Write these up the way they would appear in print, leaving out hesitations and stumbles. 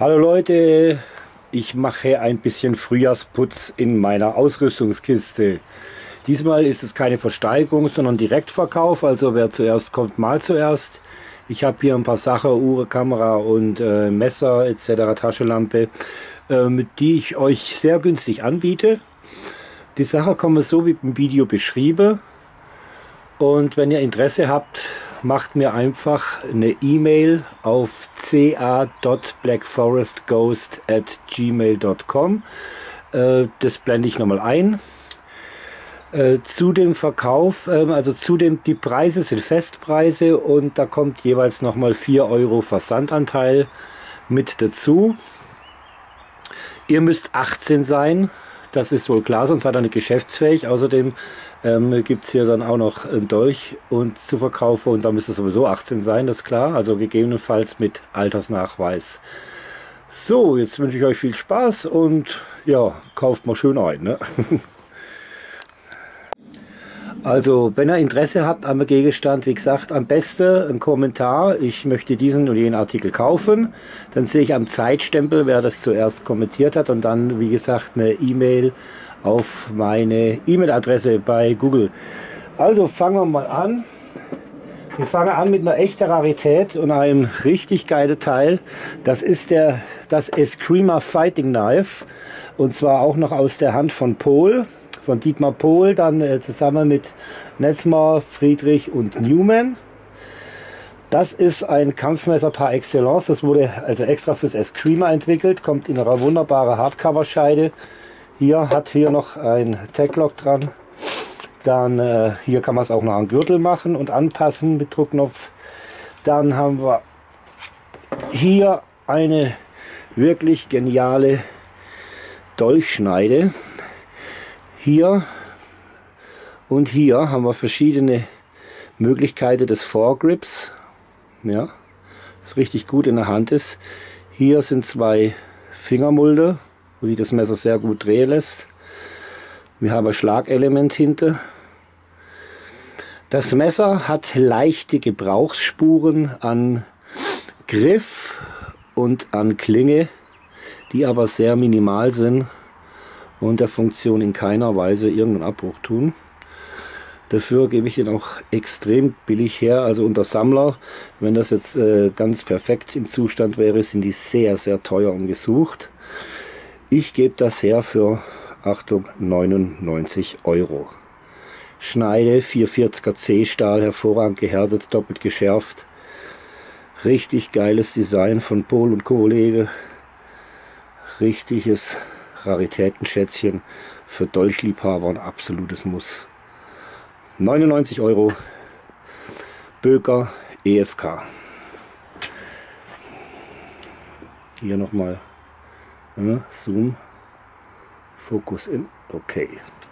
Hallo Leute, ich mache ein bisschen Frühjahrsputz in meiner Ausrüstungskiste. Diesmal ist es keine Versteigerung, sondern Direktverkauf, also wer zuerst kommt, mal zuerst. Ich habe hier ein paar Sachen, Uhr, Kamera und Messer etc., Taschenlampe, die ich euch sehr günstig anbiete. Die Sachen kommen so wie im Video beschrieben. Und wenn ihr Interesse habt, macht mir einfach eine E-Mail auf ca.blackforestghost@gmail.com. Das blende ich nochmal ein. Zu dem Verkauf, die Preise sind Festpreise und da kommt jeweils nochmal 4 Euro Versandanteil mit dazu. Ihr müsst 18 sein. Das ist wohl klar, sonst seid ihr nicht geschäftsfähig. Außerdem gibt es hier dann auch noch einen Dolch zu verkaufen und da müsst ihr sowieso 18 sein, das ist klar. Also gegebenenfalls mit Altersnachweis. So, jetzt wünsche ich euch viel Spaß und ja, kauft mal schön ein. Ne? Also, wenn ihr Interesse habt am Gegenstand, wie gesagt, am besten ein Kommentar. Ich möchte diesen und jenen Artikel kaufen. Dann sehe ich am Zeitstempel, wer das zuerst kommentiert hat und dann, wie gesagt, eine E-Mail auf meine E-Mail-Adresse bei Google. Also, fangen wir mal an. Wir fangen an mit einer echten Rarität und einem richtig geilen Teil. Das ist das Eskrima Fighting Knife und zwar auch noch aus der Hand von Pohl. Von Dietmar Pohl, dann zusammen mit Netzmer, Friedrich und Newman. Das ist ein Kampfmesser par excellence. Das wurde also extra fürs Eskrima entwickelt, kommt in einer wunderbaren Hardcover-Scheide. Hat hier noch ein Taglock dran. Dann hier kann man es auch noch an Gürtel machen und anpassen mit Druckknopf. Dann haben wir hier eine wirklich geniale Dolchschneide. Hier und hier haben wir verschiedene Möglichkeiten des Foregrips. Ja, das richtig gut in der Hand ist. Hier sind 2 Fingermulde, wo sich das Messer sehr gut drehen lässt. Wir haben ein Schlagelement hinter. Das Messer hat leichte Gebrauchsspuren an Griff und an Klinge, die aber sehr minimal sind und der Funktion in keiner Weise irgendeinen Abbruch tun. Dafür gebe ich den auch extrem billig her. Also unter Sammler, wenn das jetzt ganz perfekt im Zustand wäre, sind die sehr, sehr teuer und gesucht. Ich gebe das her für, Achtung, 99 Euro. Schneide 440er C-Stahl, hervorragend gehärtet, doppelt geschärft. Richtig geiles Design von Pohl und Kollege. Richtiges Raritätenschätzchen für Dolchliebhaber, ein absolutes Muss. 99 Euro, Böker EFK. Hier nochmal Zoom, Fokus in, okay.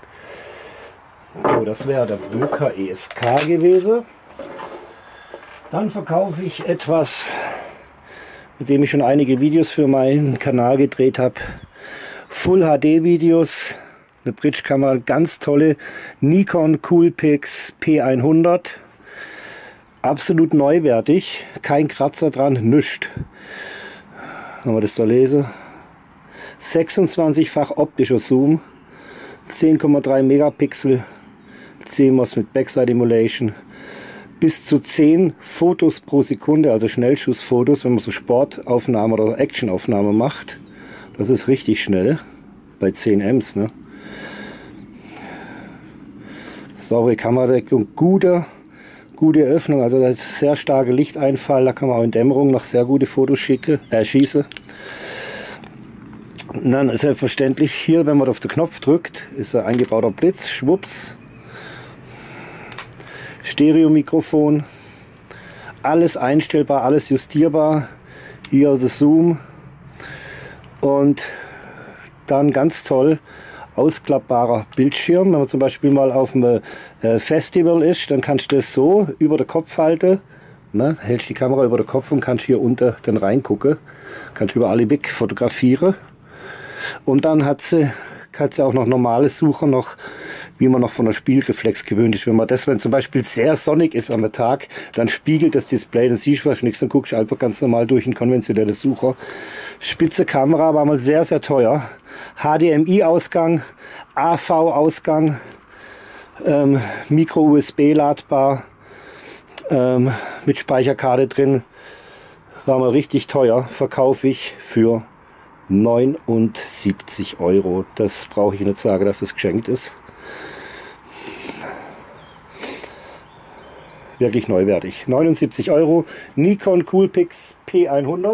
So, das wäre der Böker EFK gewesen. Dann verkaufe ich etwas, mit dem ich schon einige Videos für meinen Kanal gedreht habe. Full HD Videos, eine Bridge-Kamera, ganz tolle Nikon Coolpix P100, absolut neuwertig, kein Kratzer dran, nichts. Wenn wir das da lesen, 26-fach optischer Zoom, 10,3 Megapixel, CMOS mit Backside Emulation, bis zu 10 Fotos pro Sekunde, also Schnellschussfotos, wenn man so Sportaufnahmen oder Actionaufnahmen macht. Das ist richtig schnell, bei 10 Ms. Ne? Saubere Kameradeckung, gute Öffnung, also das ist sehr starker Lichteinfall, da kann man auch in Dämmerung noch sehr gute Fotos schießen. Und dann selbstverständlich hier, wenn man auf den Knopf drückt, ist ein eingebauter Blitz, schwupps. Stereo-Mikrofon, alles einstellbar, alles justierbar. Hier der Zoom. Und dann ganz toll ausklappbarer Bildschirm. Wenn man zum Beispiel mal auf einem Festival ist, dann kannst du das so über den Kopf halten. Ne? Hältst die Kamera über den Kopf und kannst hier unter dann reingucken. Kannst überall weg fotografieren. Und dann hat sie hat es ja auch noch normale Sucher, noch wie man noch von der Spiegelreflex gewöhnt ist. Wenn man das, wenn zum Beispiel sehr sonnig ist am Tag, dann spiegelt das Display, dann siehst du fast nichts, dann guckst du einfach ganz normal durch einen konventionellen Sucher. Spitze Kamera, war mal sehr, sehr teuer. HDMI-Ausgang, AV-Ausgang, Micro-USB ladbar, mit Speicherkarte drin. War mal richtig teuer, verkaufe ich für 79 Euro. Das brauche ich nicht sagen, dass das geschenkt ist. Wirklich neuwertig. 79 Euro. Nikon Coolpix P100.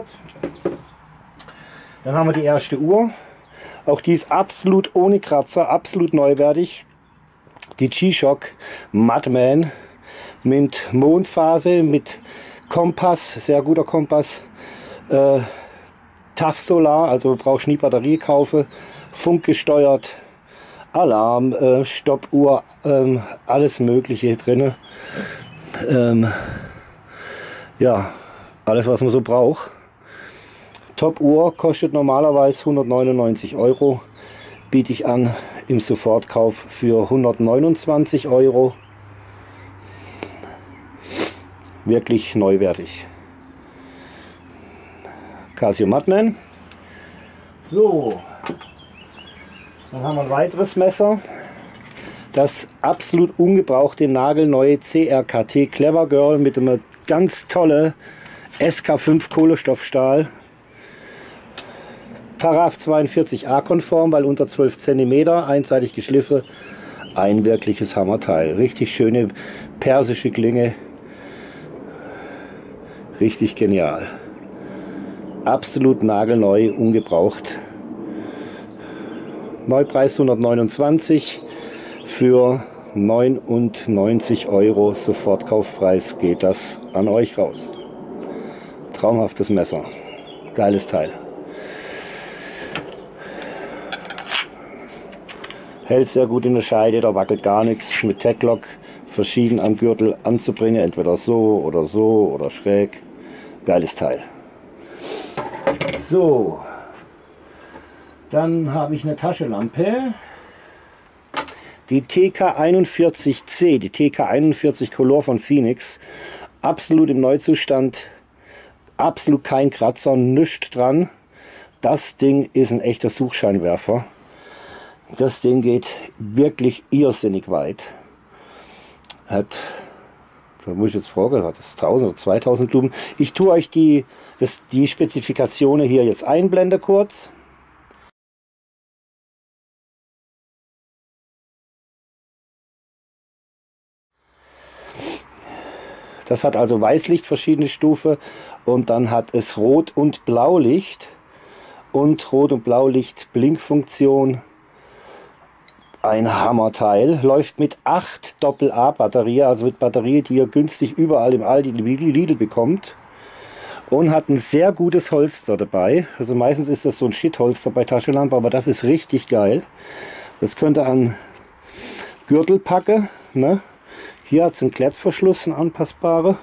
Dann haben wir die erste Uhr. Auch die ist absolut ohne Kratzer, absolut neuwertig. Die G-Shock Madman mit Mondphase, mit Kompass, sehr guter Kompass. TAF Solar, also brauchst nie Batterie kaufen. Funkgesteuert, Alarm, Stoppuhr, alles Mögliche drin. Ja, alles was man so braucht. Top-Uhr kostet normalerweise 199 Euro. Biete ich an im Sofortkauf für 129 Euro. Wirklich neuwertig. Casio Madman. So, dann haben wir ein weiteres Messer. Das absolut ungebrauchte nagelneue CRKT Clever Girl mit einem ganz tolle SK5 Kohlenstoffstahl. Paraf 42a konform, weil unter 12 cm, einseitig geschliffen. Ein wirkliches Hammerteil. Richtig schöne persische Klinge. Richtig genial. Absolut nagelneu, ungebraucht. Neupreis 129, für 99 Euro Sofortkaufpreis geht das an euch raus. Traumhaftes Messer. Geiles Teil. Hält sehr gut in der Scheide, da wackelt gar nichts. Mit Tech-Lock verschieden am Gürtel anzubringen, entweder so oder schräg. Geiles Teil. So, dann habe ich eine Taschenlampe. Die TK41C, die TK41 Color von Phoenix. Absolut im Neuzustand. Absolut kein Kratzer, nichts dran. Das Ding ist ein echter Suchscheinwerfer. Das Ding geht wirklich irrsinnig weit. Hat, da muss ich jetzt fragen, hat das 1000 oder 2000 Lumen? Ich tue euch die Spezifikationen hier jetzt einblenden kurz. Das hat also Weißlicht, verschiedene Stufen, und dann hat es Rot- und Blaulicht und Rot- und Blaulicht Blinkfunktion. Ein Hammerteil, läuft mit 8 Doppel-A-Batterie, also mit Batterie, die ihr günstig überall im Aldi Lidl bekommt, und hat ein sehr gutes Holster dabei. Also meistens ist das so ein Shit-Holster bei Taschenlampe, aber das ist richtig geil. Das könnt ihr an Gürtel packen, ne? Hier hat es einen Klettverschluss, einen anpassbaren.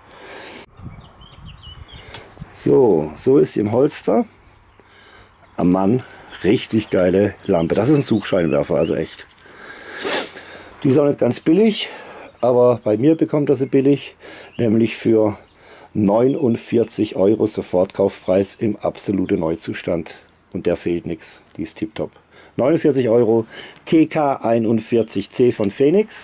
So ist sie im Holster. Am Mann, richtig geile Lampe. Das ist ein Suchscheinwerfer, also echt. Die ist auch nicht ganz billig, aber bei mir bekommt er sie billig, nämlich für 49 Euro Sofortkaufpreis im absoluten Neuzustand. Und der fehlt nichts, die ist tipptopp. 49 Euro, TK41C von Phoenix.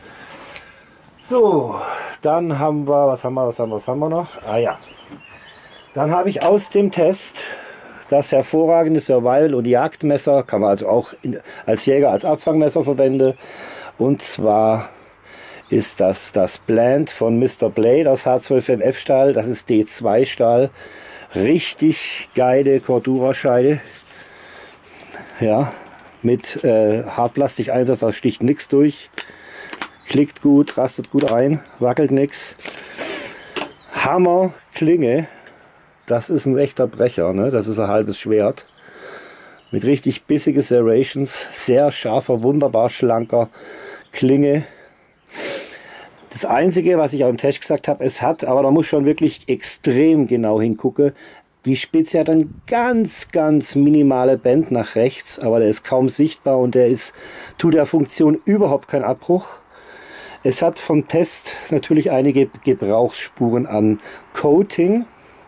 So, dann haben wir, was haben wir noch? Ah ja, dann habe ich aus dem Test das hervorragende Survival- und Jagdmesser, kann man also auch als Jäger als Abfangmesser verwenden. Und zwar ist das Blend von Mr. Blade aus H12MF Stahl, das ist D2 Stahl. Richtig geile Cordura-Scheide. Ja, mit Hartplastik-Einsatz, da sticht nichts durch. Klickt gut, rastet gut ein, wackelt nichts. Hammer Klinge, das ist ein echter Brecher, ne? Das ist ein halbes Schwert. Mit richtig bissige Serrations, sehr scharfer, wunderbar schlanker Klinge. Das Einzige, was ich auch im Test gesagt habe, es hat, aber da muss schon wirklich extrem genau hingucken, Die Spitze hat ein ganz minimale Bend nach rechts, aber der ist kaum sichtbar und der tut der Funktion überhaupt keinen Abbruch. Es hat vom Test natürlich einige Gebrauchsspuren an Coating.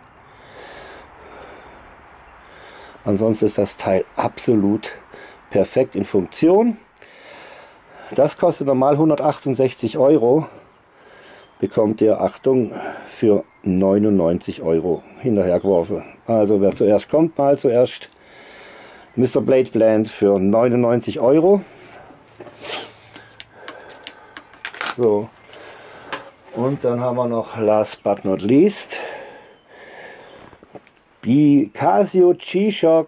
Ansonsten ist das Teil absolut perfekt in Funktion. Das kostet normal 168 Euro. Bekommt ihr, Achtung, für 99 Euro hinterhergeworfen. Also wer zuerst kommt, mal zuerst Mr. Blade Blend für 99 Euro. So. Und dann haben wir noch, last but not least, die Casio G-Shock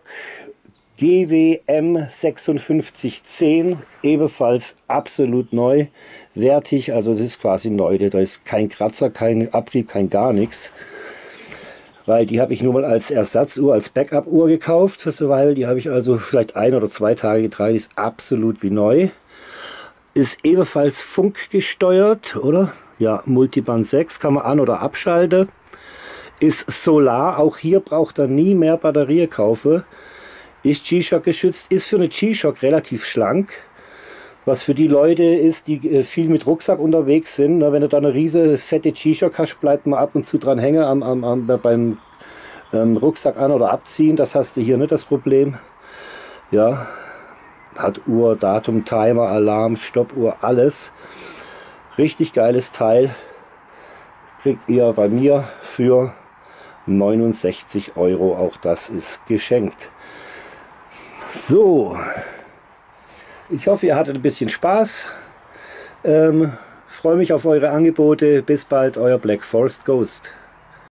GWM 5610, ebenfalls absolut neu, wertig, also das ist quasi neu, da ist kein Kratzer, kein Abrieb, kein gar nichts, weil die habe ich nur mal als Ersatzuhr, als Backup-Uhr gekauft für Survival, die habe ich also vielleicht 1 oder 2 Tage getragen, die ist absolut wie neu, ist ebenfalls funkgesteuert, oder? Ja, Multiband 6, kann man an- oder abschalten, ist Solar, auch hier braucht er nie mehr Batterie kaufen. Ist G-Shock geschützt, ist für eine G-Shock relativ schlank, was für die Leute ist, die viel mit Rucksack unterwegs sind. Wenn du da eine riesige fette G-Shock hast, bleibt man ab und zu dran hängen beim Rucksack an- oder abziehen. Das hast du hier nicht das Problem. Ja, hat Uhr, Datum, Timer, Alarm, Stoppuhr, alles. Richtig geiles Teil. Kriegt ihr bei mir für 69 Euro. Auch das ist geschenkt. So, ich hoffe, ihr hattet ein bisschen Spaß. Freue mich auf eure Angebote. Bis bald, euer Black Forest Ghost.